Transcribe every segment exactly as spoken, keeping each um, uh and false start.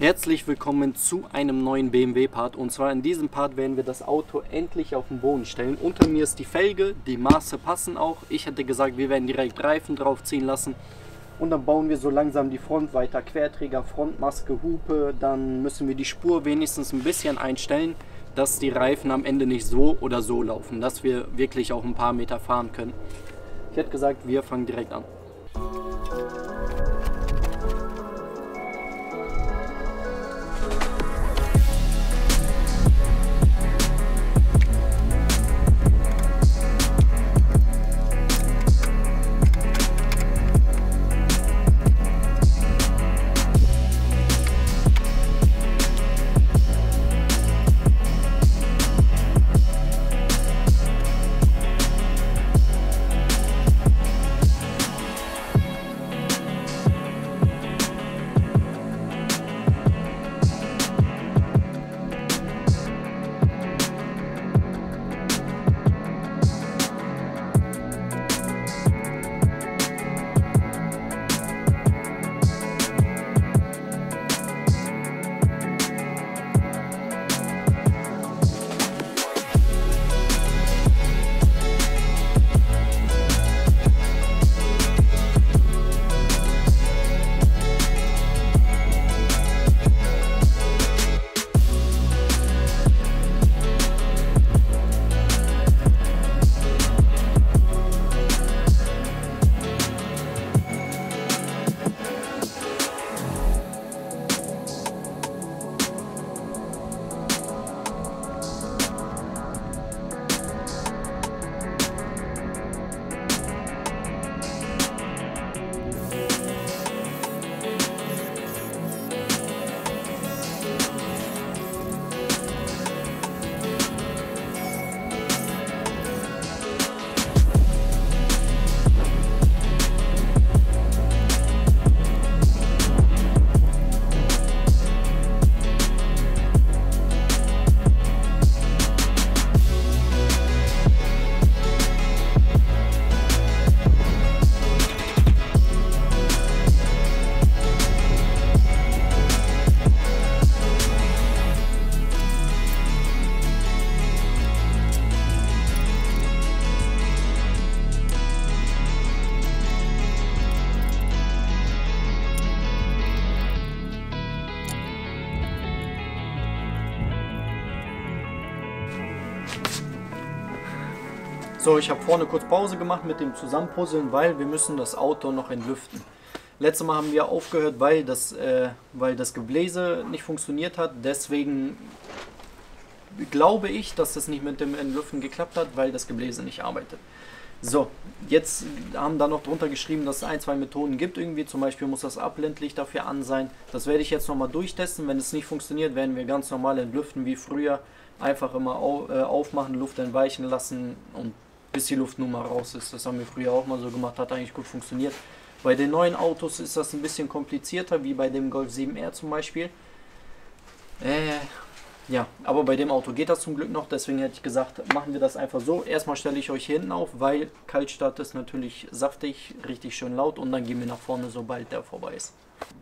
Herzlich willkommen zu einem neuen B M W-Part, und zwar in diesem Part werden wir das Auto endlich auf den Boden stellen. Unter mir ist die Felge, die Maße passen auch. Ich hätte gesagt, wir werden direkt Reifen draufziehen lassen und dann bauen wir so langsam die Front weiter. Querträger, Frontmaske, Hupe, dann müssen wir die Spur wenigstens ein bisschen einstellen, dass die Reifen am Ende nicht so oder so laufen, dass wir wirklich auch ein paar Meter fahren können. Ich hätte gesagt, wir fangen direkt an. So, ich habe vorne kurz Pause gemacht mit dem Zusammenpuzzeln, weil wir müssen das Auto noch entlüften. Letztes Mal haben wir aufgehört, weil das, äh, weil das Gebläse nicht funktioniert hat. Deswegen glaube ich, dass das nicht mit dem Entlüften geklappt hat, weil das Gebläse nicht arbeitet. So, jetzt haben da noch drunter geschrieben, dass es ein, zwei Methoden gibt irgendwie. Zum Beispiel muss das Abblendlicht dafür an sein. Das werde ich jetzt nochmal durchtesten. Wenn es nicht funktioniert, werden wir ganz normal entlüften wie früher. Einfach immer aufmachen, Luft entweichen lassen und bis die Luft nun mal raus ist. Das haben wir früher auch mal so gemacht, hat eigentlich gut funktioniert. Bei den neuen Autos ist das ein bisschen komplizierter, wie bei dem Golf sieben R zum Beispiel. Äh, ja, aber bei dem Auto geht das zum Glück noch, deswegen hätte ich gesagt, machen wir das einfach so. Erstmal stelle ich euch hier hinten auf, weil Kaltstart ist natürlich saftig, richtig schön laut, und dann gehen wir nach vorne, sobald der vorbei ist.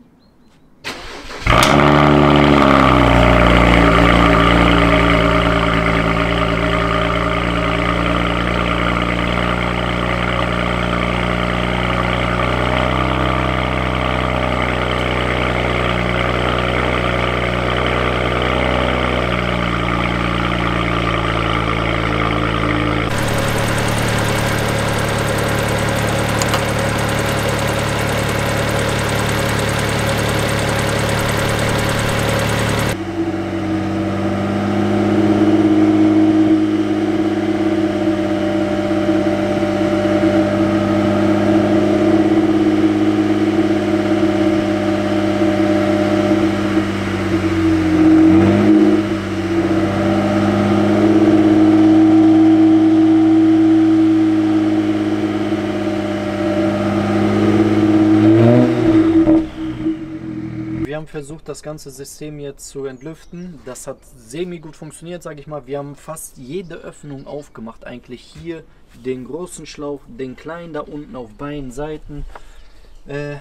haben versucht, das ganze System jetzt zu entlüften. Das hat semi gut funktioniert, sage ich mal. Wir haben fast jede Öffnung aufgemacht. Eigentlich hier den großen Schlauch, den kleinen da unten auf beiden Seiten. Äh,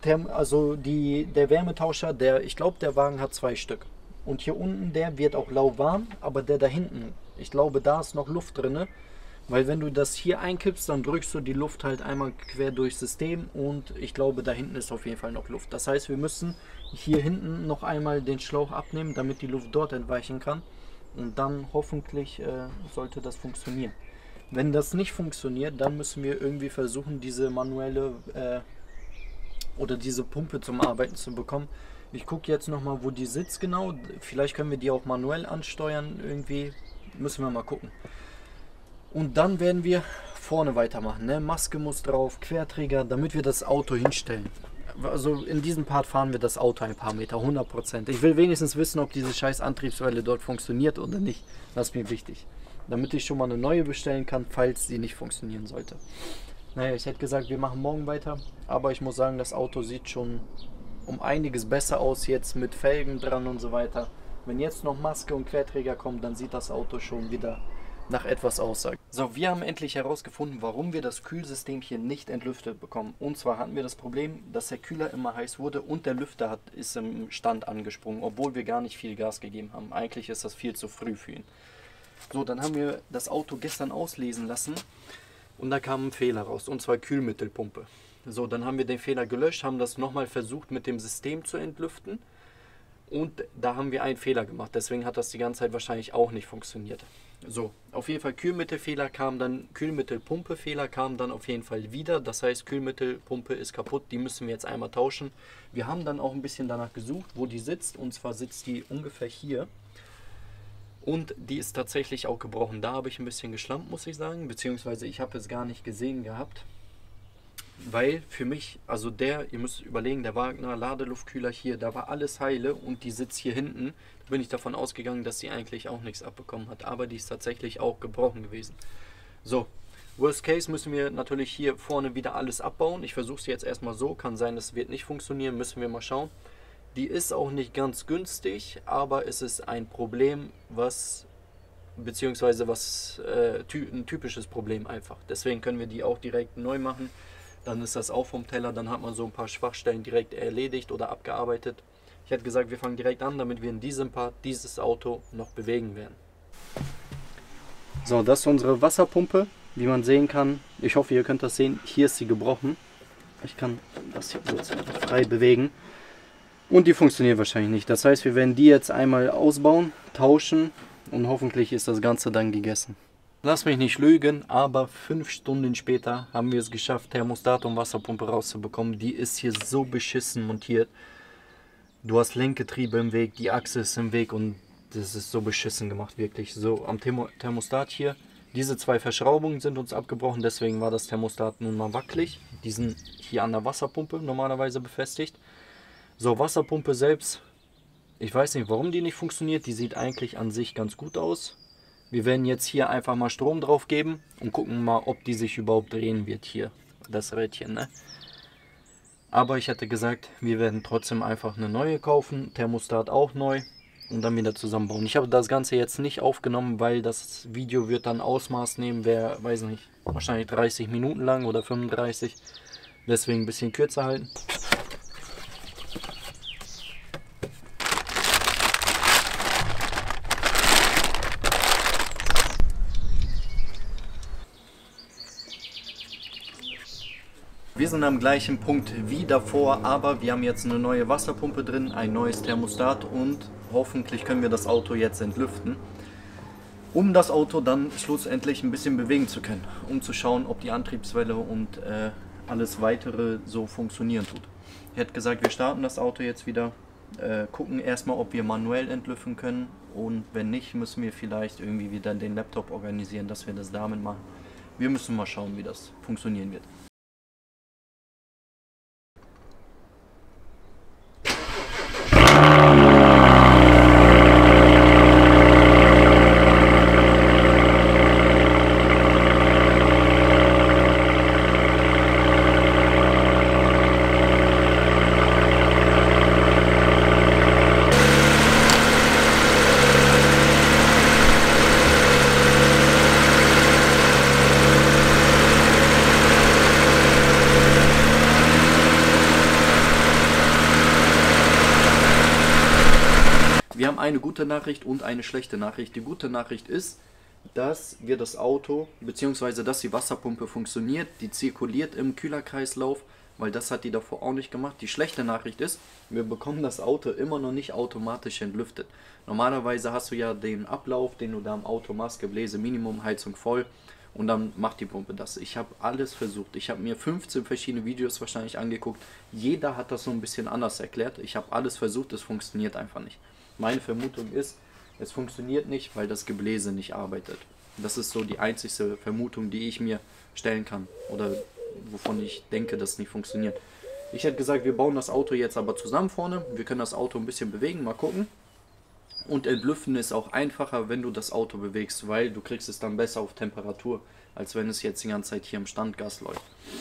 Therm also die, der Wärmetauscher, der, ich glaube, der Wagen hat zwei Stück. Und hier unten, der wird auch lauwarm, aber der da hinten, ich glaube, da ist noch Luft drin. Weil wenn du das hier einkippst, dann drückst du die Luft halt einmal quer durchs System und ich glaube, da hinten ist auf jeden Fall noch Luft. Das heißt, wir müssen hier hinten noch einmal den Schlauch abnehmen, damit die Luft dort entweichen kann. Und dann hoffentlich äh, sollte das funktionieren. Wenn das nicht funktioniert, dann müssen wir irgendwie versuchen, diese manuelle äh, oder diese Pumpe zum Arbeiten zu bekommen. Ich gucke jetzt nochmal, wo die sitzt genau. Vielleicht können wir die auch manuell ansteuern irgendwie. Müssen wir mal gucken. Und dann werden wir vorne weitermachen. Ne? Maske muss drauf, Querträger, damit wir das Auto hinstellen. Also in diesem Part fahren wir das Auto ein paar Meter, hundert Prozent. Ich will wenigstens wissen, ob diese scheiß Antriebswelle dort funktioniert oder nicht. Das ist mir wichtig. Damit ich schon mal eine neue bestellen kann, falls sie nicht funktionieren sollte. Naja, ich hätte gesagt, wir machen morgen weiter. Aber ich muss sagen, das Auto sieht schon um einiges besser aus jetzt mit Felgen dran und so weiter. Wenn jetzt noch Maske und Querträger kommen, dann sieht das Auto schon wieder nach etwas aussagt. So, wir haben endlich herausgefunden, warum wir das Kühlsystem hier nicht entlüftet bekommen. Und zwar hatten wir das Problem, dass der Kühler immer heiß wurde und der Lüfter hat, ist im Stand angesprungen, obwohl wir gar nicht viel Gas gegeben haben. Eigentlich ist das viel zu früh für ihn. So, dann haben wir das Auto gestern auslesen lassen und da kam ein Fehler raus, und zwar Kühlmittelpumpe. So, dann haben wir den Fehler gelöscht, haben das nochmal versucht mit dem System zu entlüften. Und da haben wir einen Fehler gemacht, deswegen hat das die ganze Zeit wahrscheinlich auch nicht funktioniert. So, auf jeden Fall Kühlmittelfehler kam dann, Kühlmittelpumpefehler kam dann auf jeden Fall wieder. Das heißt, Kühlmittelpumpe ist kaputt, die müssen wir jetzt einmal tauschen. Wir haben dann auch ein bisschen danach gesucht, wo die sitzt, und zwar sitzt die ungefähr hier. Und die ist tatsächlich auch gebrochen. Da habe ich ein bisschen geschlampt, muss ich sagen, beziehungsweise ich habe es gar nicht gesehen gehabt. Weil für mich, also der, ihr müsst überlegen, der Wagner Ladeluftkühler hier, da war alles heile und die sitzt hier hinten. Da bin ich davon ausgegangen, dass sie eigentlich auch nichts abbekommen hat, aber die ist tatsächlich auch gebrochen gewesen. So, Worst Case müssen wir natürlich hier vorne wieder alles abbauen. Ich versuche es jetzt erstmal so, kann sein, es wird nicht funktionieren, müssen wir mal schauen. Die ist auch nicht ganz günstig, aber es ist ein Problem, was, beziehungsweise was, äh, ty ein typisches Problem einfach. Deswegen können wir die auch direkt neu machen. Dann ist das auch vom Teller, dann hat man so ein paar Schwachstellen direkt erledigt oder abgearbeitet. Ich hätte gesagt, wir fangen direkt an, damit wir in diesem Part dieses Auto noch bewegen werden. So, das ist unsere Wasserpumpe, wie man sehen kann. Ich hoffe, ihr könnt das sehen. Hier ist sie gebrochen. Ich kann das hier kurz frei bewegen. Und die funktioniert wahrscheinlich nicht. Das heißt, wir werden die jetzt einmal ausbauen, tauschen und hoffentlich ist das Ganze dann gegessen. Lass mich nicht lügen, aber fünf Stunden später haben wir es geschafft, Thermostat und Wasserpumpe rauszubekommen. Die ist hier so beschissen montiert. Du hast Lenkgetriebe im Weg, die Achse ist im Weg und das ist so beschissen gemacht, wirklich. So, am Thermostat hier, diese zwei Verschraubungen sind uns abgebrochen, deswegen war das Thermostat nun mal wackelig. Die sind hier an der Wasserpumpe normalerweise befestigt. So, Wasserpumpe selbst, ich weiß nicht, warum die nicht funktioniert. Die sieht eigentlich an sich ganz gut aus. Wir werden jetzt hier einfach mal Strom drauf geben und gucken mal, ob die sich überhaupt drehen wird hier, das Rädchen, ne? Aber ich hätte gesagt, wir werden trotzdem einfach eine neue kaufen, Thermostat auch neu und dann wieder zusammenbauen. Ich habe das Ganze jetzt nicht aufgenommen, weil das Video wird dann Ausmaß nehmen, wäre, weiß nicht, wahrscheinlich dreißig Minuten lang oder fünfunddreißig. Deswegen ein bisschen kürzer halten. Wir sind am gleichen Punkt wie davor, aber wir haben jetzt eine neue Wasserpumpe drin, ein neues Thermostat und hoffentlich können wir das Auto jetzt entlüften, um das Auto dann schlussendlich ein bisschen bewegen zu können, um zu schauen, ob die Antriebswelle und äh, alles weitere so funktionieren tut. Ich hätte gesagt, wir starten das Auto jetzt wieder, äh, gucken erstmal, ob wir manuell entlüften können und wenn nicht, müssen wir vielleicht irgendwie wieder den Laptop organisieren, dass wir das damit machen. Wir müssen mal schauen, wie das funktionieren wird. eine gute Nachricht und eine schlechte Nachricht. Die gute Nachricht ist, dass wir das Auto, beziehungsweise dass die Wasserpumpe funktioniert, die zirkuliert im Kühlerkreislauf, weil das hat die davor auch nicht gemacht. Die schlechte Nachricht ist, wir bekommen das Auto immer noch nicht automatisch entlüftet. Normalerweise hast du ja den Ablauf, den du da im Auto machst, Gebläse Minimum, Heizung voll und dann macht die Pumpe das. Ich habe alles versucht. Ich habe mir fünfzehn verschiedene Videos wahrscheinlich angeguckt. Jeder hat das so ein bisschen anders erklärt. Ich habe alles versucht, es funktioniert einfach nicht. Meine Vermutung ist, es funktioniert nicht, weil das Gebläse nicht arbeitet. Das ist so die einzigste Vermutung, die ich mir stellen kann oder wovon ich denke, dass es nicht funktioniert. Ich hätte gesagt, wir bauen das Auto jetzt aber zusammen vorne. Wir können das Auto ein bisschen bewegen, mal gucken. Und entlüften ist auch einfacher, wenn du das Auto bewegst, weil du kriegst es dann besser auf Temperatur, als wenn es jetzt die ganze Zeit hier im Standgas läuft.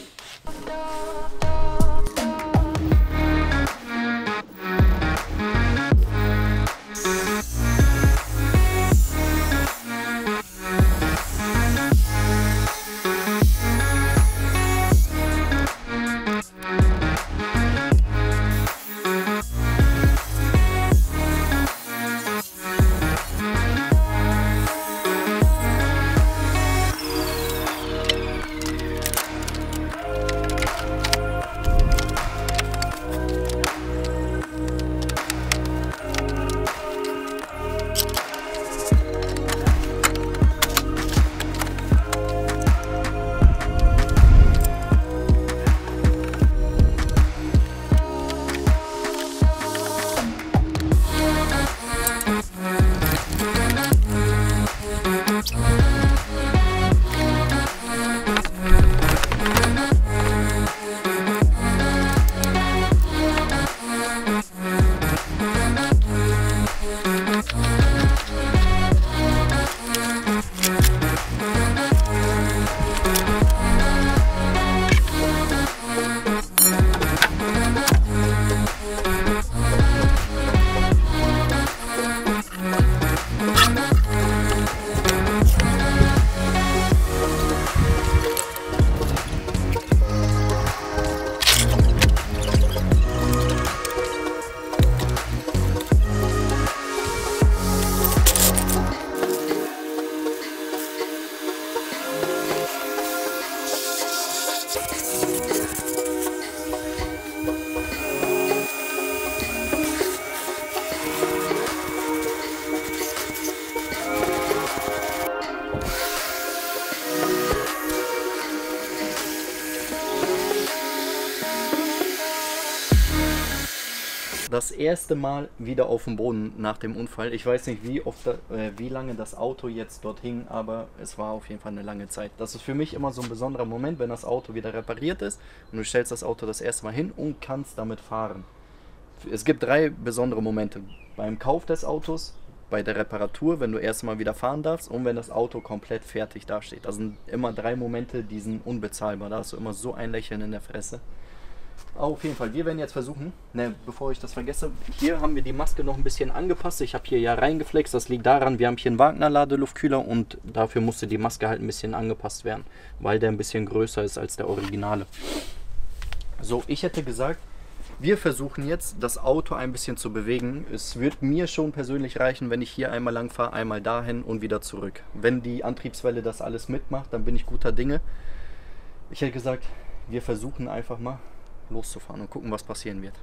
Das erste Mal wieder auf dem Boden nach dem Unfall. Ich weiß nicht, wie oft, äh, wie lange das Auto jetzt dort hing, aber es war auf jeden Fall eine lange Zeit. Das ist für mich immer so ein besonderer Moment, wenn das Auto wieder repariert ist und du stellst das Auto das erste Mal hin und kannst damit fahren. Es gibt drei besondere Momente. Beim Kauf des Autos, bei der Reparatur, wenn du erstmal wieder fahren darfst und wenn das Auto komplett fertig dasteht. Das sind immer drei Momente, die sind unbezahlbar. Da hast du immer so ein Lächeln in der Fresse. Auf jeden Fall, wir werden jetzt versuchen, ne, bevor ich das vergesse, hier haben wir die Maske noch ein bisschen angepasst. Ich habe hier ja reingeflext, das liegt daran, wir haben hier einen Wagner-Ladeluftkühler und dafür musste die Maske halt ein bisschen angepasst werden, weil der ein bisschen größer ist als der Originale. So, ich hätte gesagt, wir versuchen jetzt das Auto ein bisschen zu bewegen. Es wird mir schon persönlich reichen, wenn ich hier einmal lang fahre, einmal dahin und wieder zurück. Wenn die Antriebswelle das alles mitmacht, dann bin ich guter Dinge. Ich hätte gesagt, wir versuchen einfach mal loszufahren und gucken, was passieren wird.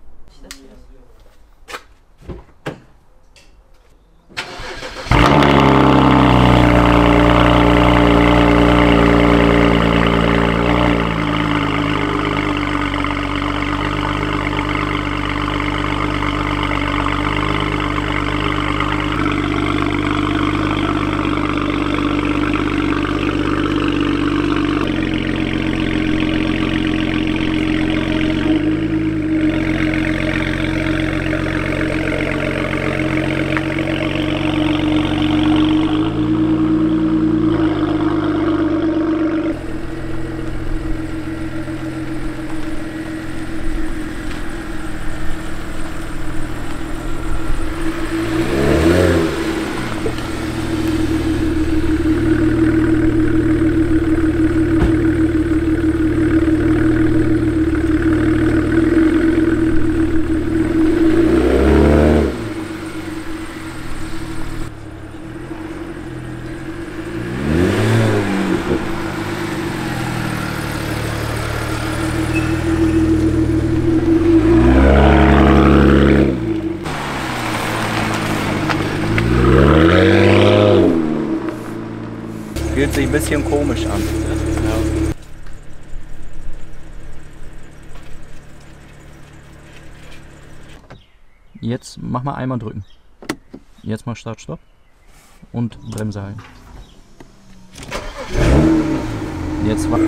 Fühlt sich ein bisschen komisch an. Ja. Jetzt mach mal einmal drücken. Jetzt mal Start, Stopp. Und Bremse halten. Jetzt war.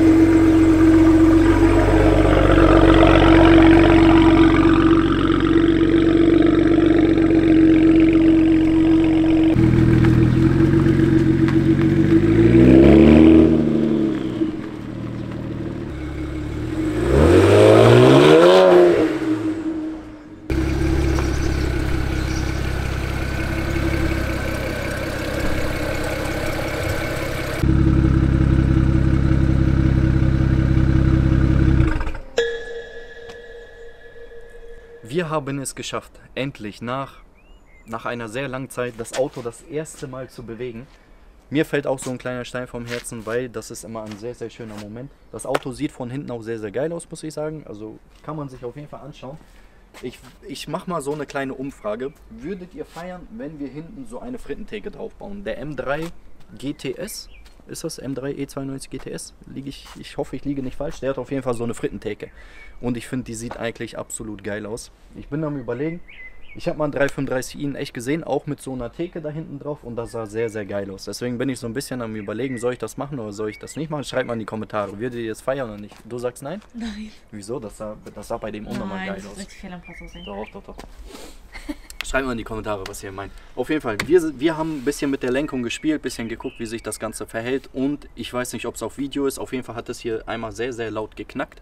Wir haben es geschafft, endlich nach, nach einer sehr langen Zeit das Auto das erste Mal zu bewegen. Mir fällt auch so ein kleiner Stein vom Herzen, weil das ist immer ein sehr, sehr schöner Moment. Das Auto sieht von hinten auch sehr, sehr geil aus, muss ich sagen. Also kann man sich auf jeden Fall anschauen. Ich, ich mache mal so eine kleine Umfrage. Würdet ihr feiern, wenn wir hinten so eine Frittentheke draufbauen? Der M drei G T S, ist das M drei E zweiundneunzig G T S? Liege ich, ich hoffe, ich liege nicht falsch. Der hat auf jeden Fall so eine Frittentheke. Und ich finde, die sieht eigentlich absolut geil aus. Ich bin am Überlegen. Ich habe mal einen dreihundertfünfunddreißig i in echt gesehen, auch mit so einer Theke da hinten drauf. Und das sah sehr, sehr geil aus. Deswegen bin ich so ein bisschen am Überlegen, soll ich das machen oder soll ich das nicht machen? Schreibt mal in die Kommentare. Würdet ihr das feiern oder nicht? Du sagst nein? Nein. Wieso? Das sah, das sah bei dem unnormal geil aus. Das ist richtig fehl am Platz aussehen. Doch, doch, doch. Schreibt mal in die Kommentare, was ihr meint. Auf jeden Fall, wir, wir haben ein bisschen mit der Lenkung gespielt, ein bisschen geguckt, wie sich das Ganze verhält. Und ich weiß nicht, ob es auf Video ist. Auf jeden Fall hat es hier einmal sehr, sehr laut geknackt.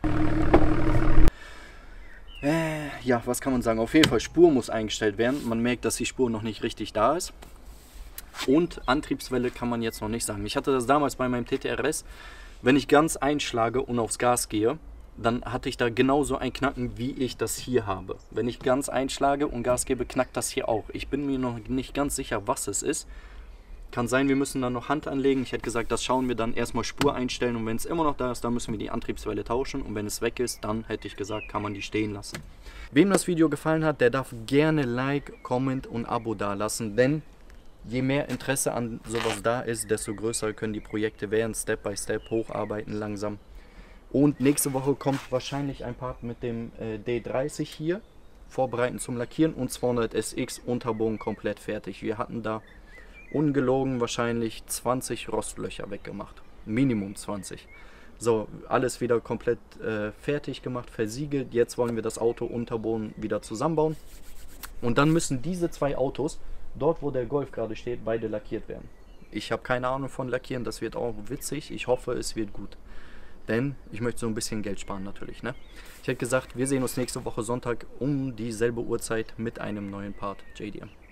Äh, ja, was kann man sagen? Auf jeden Fall, Spur muss eingestellt werden. Man merkt, dass die Spur noch nicht richtig da ist. Und Antriebswelle kann man jetzt noch nicht sagen. Ich hatte das damals bei meinem T T R S. Wenn ich ganz einschlage und aufs Gas gehe, dann hatte ich da genauso ein Knacken, wie ich das hier habe. Wenn ich ganz einschlage und Gas gebe, knackt das hier auch. Ich bin mir noch nicht ganz sicher, was es ist. Kann sein, wir müssen dann noch Hand anlegen. Ich hätte gesagt, das schauen wir dann erstmal Spur einstellen. Und wenn es immer noch da ist, dann müssen wir die Antriebswelle tauschen. Und wenn es weg ist, dann hätte ich gesagt, kann man die stehen lassen. Wem das Video gefallen hat, der darf gerne Like, Comment und Abo da lassen. Denn je mehr Interesse an sowas da ist, desto größer können die Projekte werden. Step by Step hocharbeiten langsam. Und nächste Woche kommt wahrscheinlich ein Part mit dem äh, D dreißig hier. Vorbereiten zum Lackieren und zweihundert S X Unterbogen komplett fertig. Wir hatten da ungelogen wahrscheinlich zwanzig Rostlöcher weggemacht. Minimum zwanzig. So, alles wieder komplett äh, fertig gemacht, versiegelt. Jetzt wollen wir das Auto Unterboden wieder zusammenbauen. Und dann müssen diese zwei Autos, dort wo der Golf gerade steht, beide lackiert werden. Ich habe keine Ahnung von Lackieren, das wird auch witzig. Ich hoffe, es wird gut. Denn ich möchte so ein bisschen Geld sparen natürlich. Ne? Ich hätte gesagt, wir sehen uns nächste Woche Sonntag um dieselbe Uhrzeit mit einem neuen Part J D M.